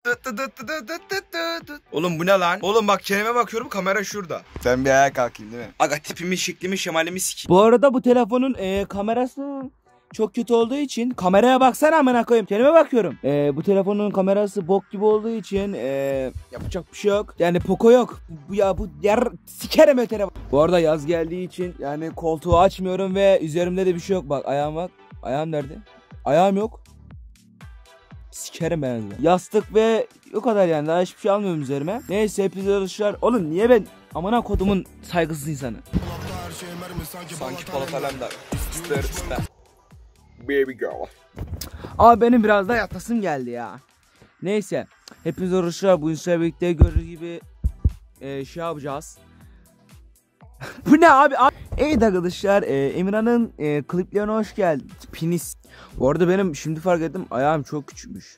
Oğlum bu ne lan? Oğlum bak çeneme bakıyorum, kamera şurada. Sen bir ayağa kalkayım değil mi? Aga tipimi, şeklimi, şemalimi sikeyim. Bu arada bu telefonun kamerası çok kötü olduğu için kameraya baksana amına koyayım. Kendime bakıyorum. Bu telefonun kamerası bok gibi olduğu için yapacak bir şey yok. Yani Poco yok. Bu yer sikerim o telefon. Bu arada yaz geldiği için yani koltuğu açmıyorum ve üzerimde de bir şey yok. Bak ayağım bak. Ayağım nerede? Ayağım yok. Sikerim ben de. Yastık ve o kadar yani, daha hiçbir şey almıyorum üzerime. Neyse hepinize alışlar. Oğlum niye ben amına kodumun saygısız insanı? Sanki Polat Alemdar. İster. Baby girl. Ama benim biraz da yatasım geldi ya. Neyse. Hepinize alışlar. Bu inşallah birlikte gördüğünüz gibi şey yapacağız. Bu ne abi? Evet arkadaşlar, Emirhan'ın kliplerine hoş geldin. Pinis. Bu arada benim şimdi fark ettim, ayağım çok küçükmüş.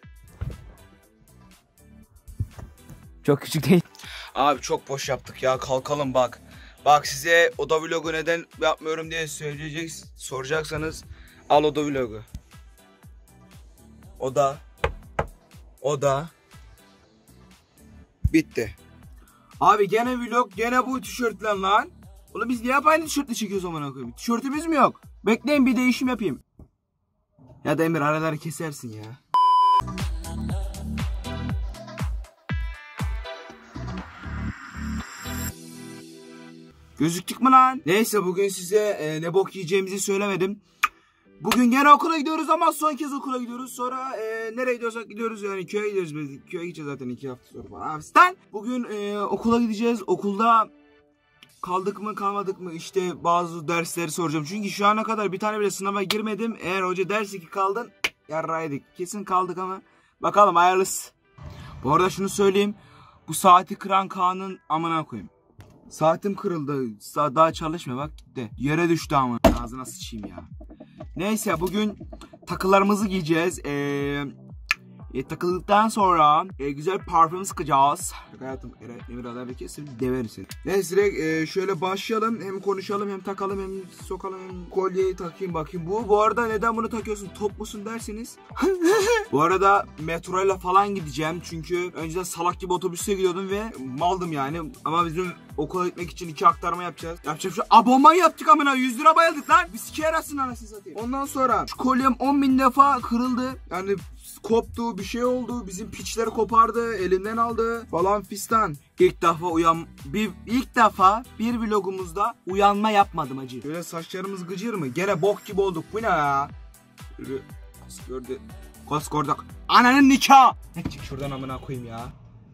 Çok küçük değil. Abi çok boş yaptık ya, kalkalım bak. Bak size oda vlogu neden yapmıyorum diye soracaksanız al oda vlogu. Oda. Bitti. Abi gene vlog, gene bu tişörtle lan. Oğlum biz niye hep aynı tişörtle çekiyoruz amına koyayım? Tişörtümüz mü yok? Bekleyin bir değişim yapayım. Ya da Emir araları kesersin ya. Gözüktük mü lan? Neyse bugün size ne bok yiyeceğimizi söylemedim. Bugün gene okula gidiyoruz ama son kez okula gidiyoruz. Sonra nereye gidiyorsak gidiyoruz, yani köye gidiyoruz. Köye gideceğiz zaten 2 hafta sonra falan. Abistan. Bugün okula gideceğiz. Okulda kaldık mı kalmadık mı işte bazı dersleri soracağım. Çünkü şu ana kadar bir tane bile sınava girmedim. Eğer hoca dersi ki kaldın yarraydık. Kesin kaldık ama bakalım hayırlısı. Bu arada şunu söyleyeyim. Bu saati kıran Kaan'ın amına koyayım. Saatim kırıldı. Daha çalışmıyor bak gitti. Yere düştü ama. Ağzına sıçayım ya. Neyse bugün takılarımızı giyeceğiz. Takıldıktan sonra güzel parfüm sıkacağız. Hayatım Emir Aday'la kesin deversin. Neyse direkt şöyle başlayalım. Hem konuşalım hem takalım hem sokalım hem kolyeyi takayım bakayım. Bu arada neden bunu takıyorsun? Top musun dersiniz? Bu arada metroyla falan gideceğim. Çünkü önceden salak gibi otobüse gidiyordum ve maldım yani. Ama bizim okula gitmek için 2 aktarma yapacağız. Yapacak şu abonman yaptık amına, 100 lira bayıldık lan. Bir sike yarasın anasını satayım. Ondan sonra şu kolyem 10.000 defa kırıldı. Yani koptu, bir şey oldu. Bizim piçleri kopardı, elinden aldı falan fistan. İlk defa bir vlogumuzda uyanma yapmadım acı. Böyle saçlarımız gıcır mı? Gene bok gibi olduk. Bu ne ya? Koskorduk. Ananın nikahı. Çık şuradan amına koyayım ya.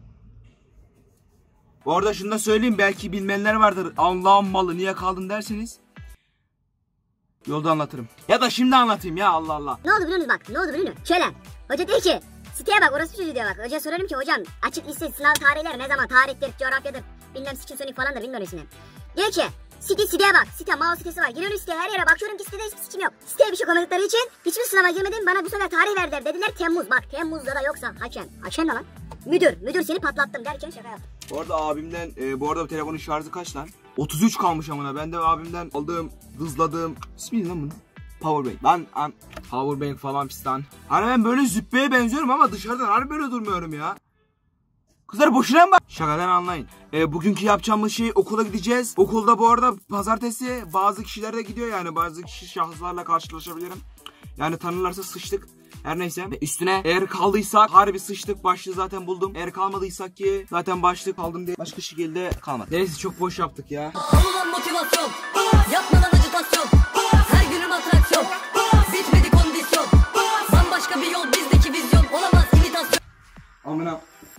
Bu arada şunu da söyleyeyim, belki bilmeyenler vardır. Allah'ın malı niye kaldın derseniz yolda anlatırım. Ya da şimdi anlatayım ya, Allah Allah. Ne oldu biliyor musun bak? Ne oldu biliyor musun? Şöyle. Hoca diyor ki siteye bak, orası çocuğu diyor bak. Hoca sorarım ki hocam açık liste sınav tarihleri ne zaman? Tarihtir, coğrafyadır, bilmem sikim sonik falan da bilmiyorum ismini. Diyor ki siteye bak. Site Mao sitesi var. Giriyorum siteye, her yere bakıyorum ki sitede hiçbir sikim yok. Siteye bir şey koymadıkları için hiçbir sınava girmedim. Bana bu sefer tarih verdiler. Dediler Temmuz. Bak Temmuz'da da yoksa hakem. Hakem ne lan? Müdür seni patlattım derken şaka yaptım. Bu arada abimden bu arada bu telefonun şarjı kaç lan? 33 kalmış amına. Ben de abimden aldığım, hızladığım ismi lan bunu? Powerbank. Ben powerbank falan fistan. Hani ben böyle züppeye benziyorum ama dışarıdan harbi böyle durmuyorum ya. Kızlar boşuna mı bak? Şakadan anlayın. Bugünkü yapacağımız şey, okula gideceğiz. Okulda bu arada pazartesi bazı kişiler de gidiyor, yani bazı kişi şahıslarla karşılaşabilirim. Yani tanırlarsa sıçtık. Her neyse. Üstüne eğer kaldıysak harbi sıçtık, başlığı zaten buldum. Eğer kalmadıysak ki zaten başlık kaldım diye başka şekilde kalmadı. Neyse çok boş yaptık ya. Alınan motivasyon, yapmadan acitasyon, her günüm atraksiyon, bitmedi kondisyon, bambaşka bir yol, bizdeki vizyon, olamaz imitasyon. Amına.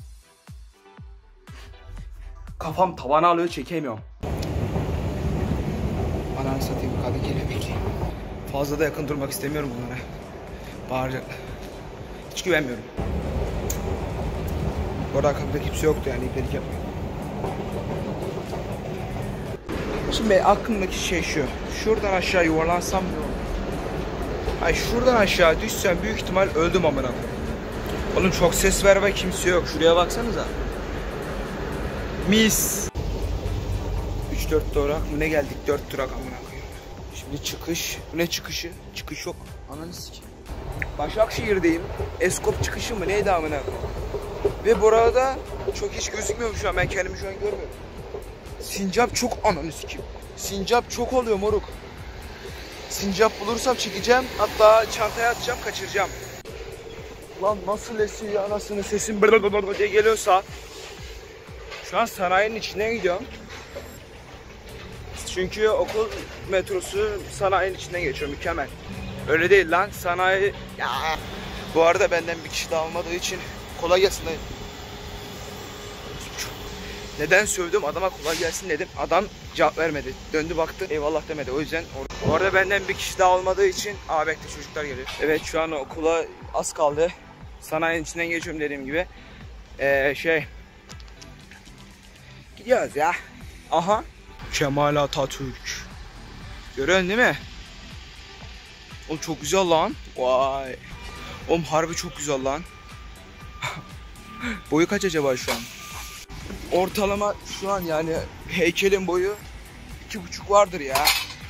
Kafam tavana alıyor, çekemiyorum. Ananı satayım, kadın geliyor, bekleyin. Fazla da yakın durmak istemiyorum bunlara. Bağıracaklar. Hiç güvenmiyorum. Orada kapıda kimse yoktu yani, iplerik yapmıyor. Şimdi aklımdaki şey şu. Şuradan aşağı yuvarlansam ne olur? Ay şuradan aşağı düşsem büyük ihtimal öldüm amına koyayım. Oğlum çok ses ver ve kimse yok. Şuraya baksanıza. Mis. 3-4 durak mı ne geldik? 4 durak amına koyayım. Şimdi çıkış. Bu ne çıkışı? Çıkış yok. Ananı sikeyim. Başakşehir'deyim. Eskop çıkışı mı neydi amına koyayım? Ve bu arada çok hiç gözükmüyor şu an. Ben kendimi şu an görmüyorum. Sincap çok ananı sikeyim. Sincap çok oluyor moruk. Sincap bulursam çekeceğim. Hatta çantaya atacağım, kaçıracağım. Lan nasıl esiyor ya, anasını sesim bırr diye geliyorsa. Şu an sanayinin içine gidiyorum. Çünkü okul metrosu sanayinin içinden geçiyor, mükemmel. Öyle değil lan, sanayi... Ya. Bu arada benden bir kişi daha olmadığı için kolay gelsin dayı. Neden sövdüm? Adama kolay gelsin dedim. Adam cevap vermedi. Döndü baktı, eyvallah demedi. O yüzden bu arada benden bir kişi daha olmadığı için bekle, çocuklar geliyor. Evet, şu an okula az kaldı. Sanayinin içinden geçiyorum dediğim gibi. Gidiyoruz ya. Aha. Kemal Atatürk. Görüyorsun değil mi? Oğlum çok güzel lan. Vay. Oğlum harbi çok güzel lan. Boyu kaç acaba şu an? Ortalama şu an yani heykelin boyu 2,5 vardır ya.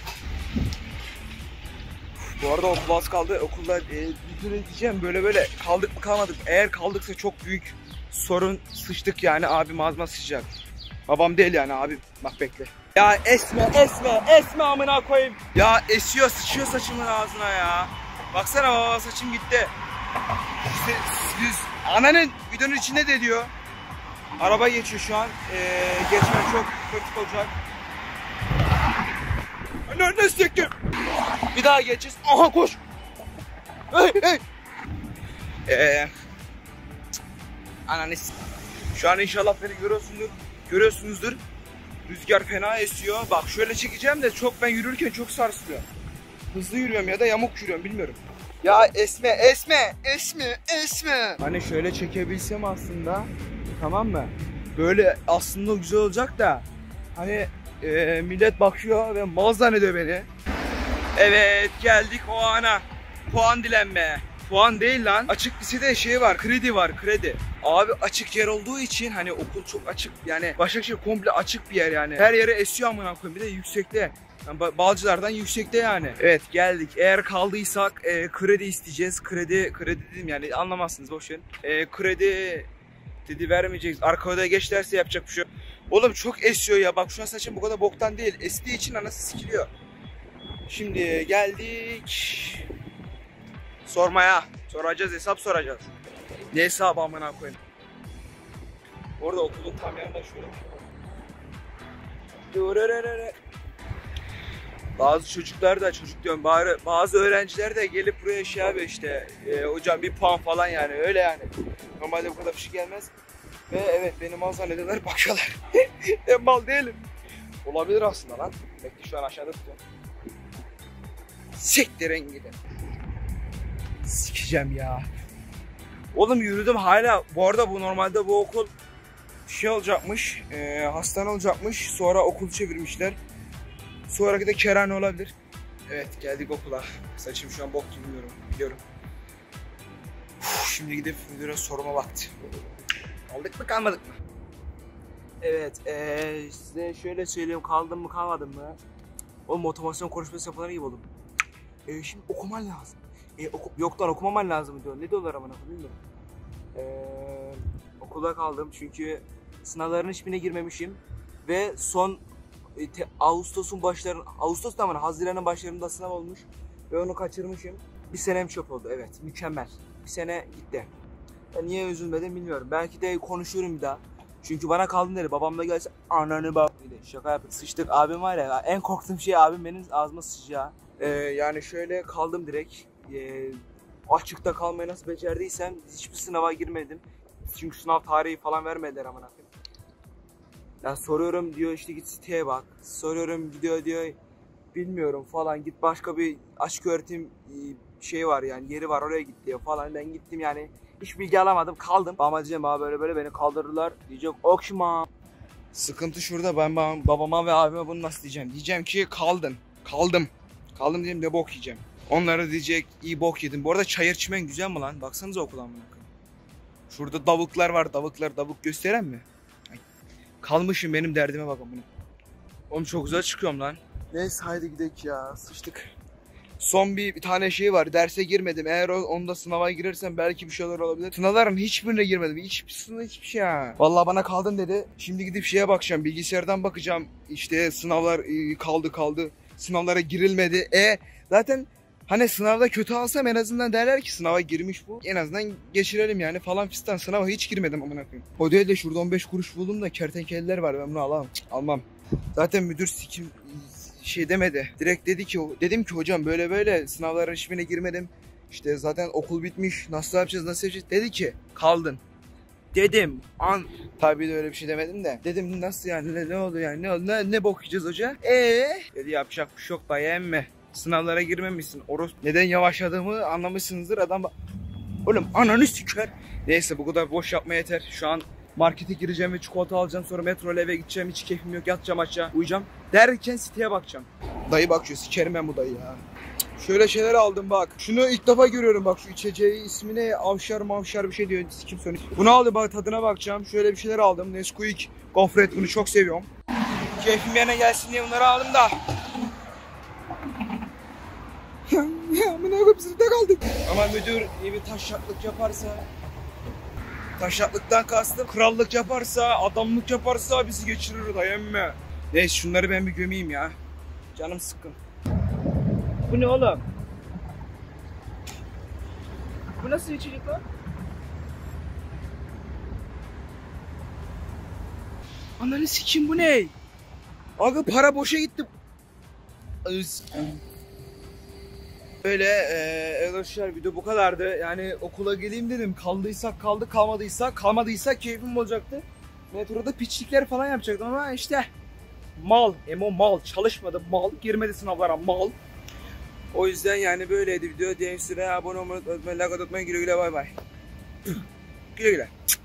Bu arada okul az kaldı. Okulda bir süre diyeceğim, böyle kaldık mı kalmadık. Eğer kaldıksa çok büyük sorun, sıçtık yani, abim ağzıma sıçacak. Babam değil yani, abim. Bak bekle. Ya esme amına koyayım. Ya esiyor, sıçıyor saçımın ağzına ya. Baksana baba, saçım gitti. Ananın videonun içinde de diyor. Araba geçiyor şu an. Geçmen çok kritik olacak. Nerede siktir? Bir daha geçeceğiz. Aha koş. Hey. Ananı şu an inşallah beni görüyorsunuzdur. Rüzgar fena esiyor. Bak şöyle çekeceğim de çok, ben yürürken çok sarsılıyor. Hızlı yürüyorum ya da yamuk yürüyorum, bilmiyorum. Ya esme. Hani şöyle çekebilsem aslında, tamam mı? Böyle aslında güzel olacak da hani millet bakıyor ve mal zannediyor beni. Evet, geldik o ana. Puan dilenme. Puan değil lan. Açık lisede var, kredi var, kredi. Abi açık yer olduğu için hani okul çok açık, yani Başakşehir komple açık bir yer yani. Her yere esiyor amına koyayım, bir de yüksekte. Yani Balcılardan yüksekte yani. Evet, geldik. Eğer kaldıysak kredi isteyeceğiz. Kredi dedim yani, anlamazsınız, boş verin. Kredi dedi vermeyeceğiz. Arka odaya geç derse yapacak bir şey yok. Oğlum çok esiyor ya. Bak şu an saçım bu kadar boktan değil. Estiği için anası sikiliyor. Şimdi geldik sormaya. Soracağız, hesap soracağız. Ne hesabı amına koyayım. Orada okulun tam yanında şöyle. Bazı çocuklar da, çocuk diyorum bari, bazı öğrenciler de gelip buraya abi işte hocam bir puan falan, yani öyle yani. Normalde bu kadar bir şey gelmez. Ve evet, beni mal zannediyorlar, bakıyorlar. Ben mal değilim. Olabilir aslında lan. Bekle, şu an aşağıda tutuyorum. Siktirin gidin. Sikeceğim ya. Oğlum yürüdüm hala. Bu arada normalde bu okul olacakmış. Hastane olacakmış. Sonra okul çevirmişler. Sonraki de kerane olabilir. Evet, geldik okula. Saçım şu an bok gibi, biliyorum. Şimdi gidip müdüre sorma vakti. Kaldık mı kalmadık mı? Evet, size şöyle söyleyeyim, kaldım mı kalmadım mı? O motivasyon konuşması yapılan gibi oldum. Şimdi okuman lazım. Yok lan, okumaman lazım diyor. Ne diyorlar amına koyayım, bilmiyorum. Okula kaldım çünkü sınavların hiçbirine girmemişim. Ve son Haziran'ın başlarında sınav olmuş. Ve onu kaçırmışım. Bir senem çöp oldu, evet, mükemmel. Bir sene gitti. Ben niye üzülmedim bilmiyorum. Belki de konuşurum bir daha. Çünkü bana kaldın dedi. Babam da gelse ananı bak. Şaka yaptık, sıçtık. Abim var ya, en korktuğum şey abim benim ağzıma sıçacağı. Yani şöyle kaldım direkt. Açıkta kalmayı nasıl becerdiysem hiçbir sınava girmedim. Çünkü sınav tarihi falan vermediler amına koyayım. Ya soruyorum diyor işte git siteye bak. Soruyorum gidiyor diyor bilmiyorum falan, git başka bir açık öğretim var yani, yeri var, oraya git diyor falan. Ben gittim yani, hiç bilgi alamadım, kaldım. Ama diyeceğim abi böyle beni kaldırdılar. Diyecek okşma. Sıkıntı şurada, ben babama ve abime bunu nasıl diyeceğim? Diyeceğim ki kaldım diyeceğim, ne bok yiyeceğim. Onlara diyecek iyi bok yedim. Bu arada çayır çimen güzel mi lan? Baksanıza okuldan bunu. Şurada davuklar var, davuk gösteren mi? Ay, kalmışım, benim derdime bakın bunu. Oğlum çok güzel çıkıyorum lan. Neyse haydi gidelim ya, sıçtık. Son bir tane şey var. Derse girmedim. Eğer onda sınava girersem belki bir şeyler olabilir. Sınavların hiçbirine girmedim. Hiçbir şey ya. Vallahi bana kaldın dedi. Şimdi gidip şeye bakacağım. Bilgisayardan bakacağım. İşte sınavlar kaldı. Sınavlara girilmedi. Zaten hani sınavda kötü alsam en azından derler ki sınava girmiş bu. En azından geçirelim yani falan fistan. Sınava hiç girmedim amına koyayım. O değil de şurada 15 kuruş buldum da kertenkeleler var. Ben bunu alamam. Almam. Zaten müdür sikim şey demedi. Direkt dedi ki, dedim ki hocam böyle sınavların hiçbirine girmedim. İşte zaten okul bitmiş. Nasıl yapacağız? Dedi ki kaldın. Dedim tabii de öyle bir şey demedim de. Dedim nasıl yani ne oldu yani ne bok yiyeceğiz hoca? Dedi yapacak bir şey yok dayı emmi. Sınavlara girmemişsin. Neden yavaşladığımı anlamışsınızdır adam. Oğlum ananı siker. Neyse bu kadar boş yapma yeter. Şu an markete gireceğim ve çikolata alacağım. Sonra metro ile eve gideceğim. Hiç keyfim yok. Yatacağım aşağı. Uyuyacağım. Derken siteye bakacağım. Dayı bakıyor. Sikerim ben bu dayı ya. Şöyle şeyler aldım bak. Şunu ilk defa görüyorum bak. Şu içeceği ismi ne? Avşar bir şey diyor. Kim söylüyor? Bunu aldım bak. Tadına bakacağım. Şöyle bir şeyler aldım. Nesquik, gofret. Bunu çok seviyorum. Keyfim yerine gelsin diye bunları aldım da. Ya amına koyayım sınıfta kaldık. Ama müdür iyi bir taşşaklık yaparsa, taşşaklıktan kastım krallık yaparsa, adamlık yaparsa bizi geçirir dayanma. Neyse şunları ben bir gömeyim ya. Canım sıkkın. Bu ne oğlum? Bu nasıl içecek lan? Ananı sikeyim bu ne? Aga para boşa gitti. Öyle arkadaşlar video bu kadardı. Yani okula geleyim dedim. Kaldıysak kaldık, kalmadıysak keyfim olacaktı. Metroda piçlikler falan yapacaktım ama işte mal çalışmadı, mal girmedi sınavlara, mal. O yüzden yani böyleydi video. Diğer size abone olmayı unutmayın, like atmayı, güle güle, bay bay. Güle güle.